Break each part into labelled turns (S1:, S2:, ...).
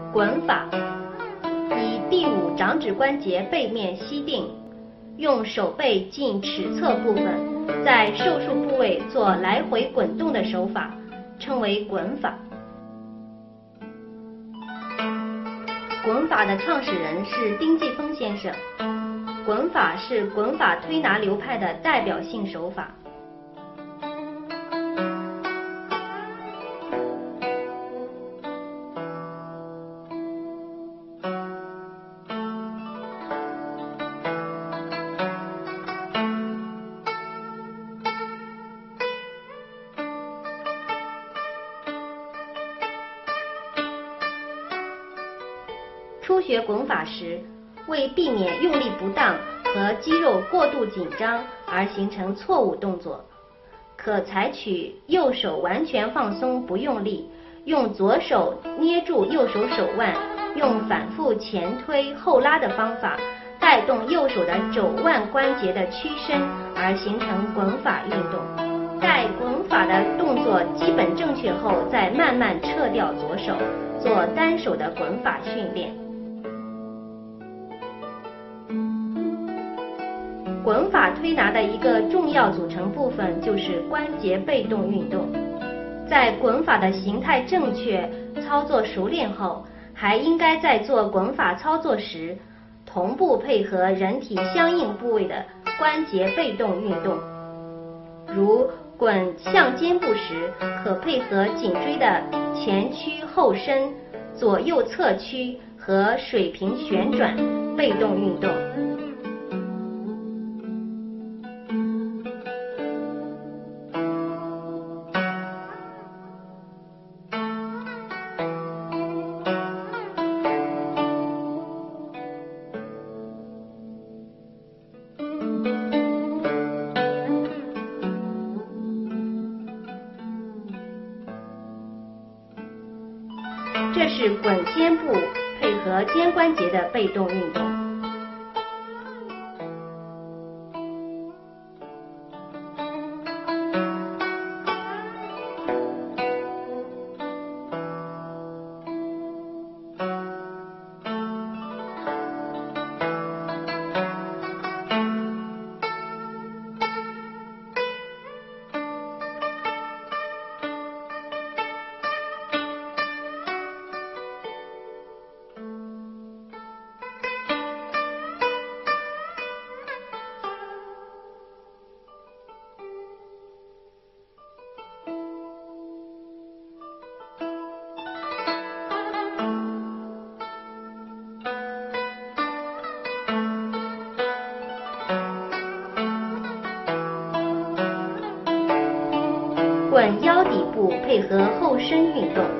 S1: 滚法，以第5掌指关节背面吸定，用手背近尺侧部分，在受术部位做来回滚动的手法，称为滚法。滚法的创始人是丁继峰先生。滚法是滚法推拿流派的代表性手法。初学滚法时，为避免用力不当和肌肉过度紧张而形成错误动作，可采取右手完全放松不用力，用左手捏住右手手腕，用反复前推后拉的方法，带动右手的肘腕关节的屈伸而形成滚法运动。待滚法的动作基本正确后，再慢慢撤掉左手，做单手的滚法训练。滚法推拿的一个重要组成部分就是关节被动运动。在滚法的形态正确、操作熟练后，还应该在做滚法操作时，同步配合人体相应部位的关节被动运动。如滚向肩部时，可配合颈椎的前屈后伸、左右侧屈和水平旋转被动运动。这是滚肩部配合肩关节的被动运动。滚腰底部配合后伸运动。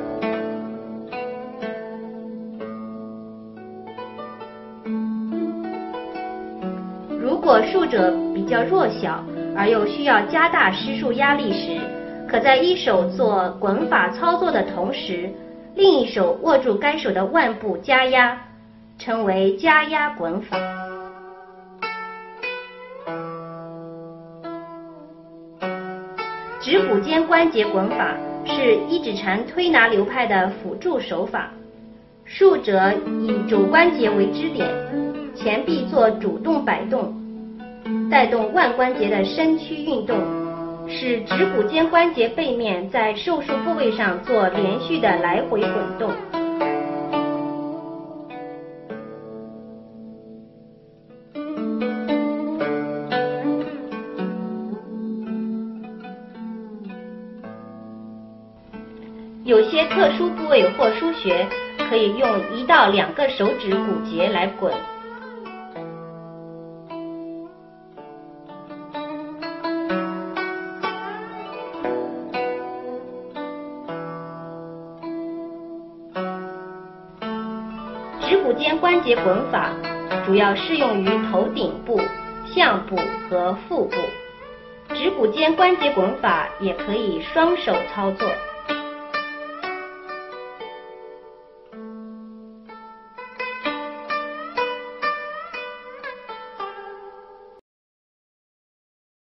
S1: 如果术者比较弱小，而又需要加大施术压力时，可在一手做滚法操作的同时，另一手握住该手的腕部加压，称为加压滚法。指骨间关节滚法是一指禅推拿流派的辅助手法，术者以肘关节为支点，前臂做主动摆动，带动腕关节的伸屈运动，使指骨间关节背面在受术部位上做连续的来回滚动。有些特殊部位或腧穴，可以用1到2个手指骨节来滚。指骨间关节滚法主要适用于头顶部、项部和腹部。指骨间关节滚法也可以双手操作。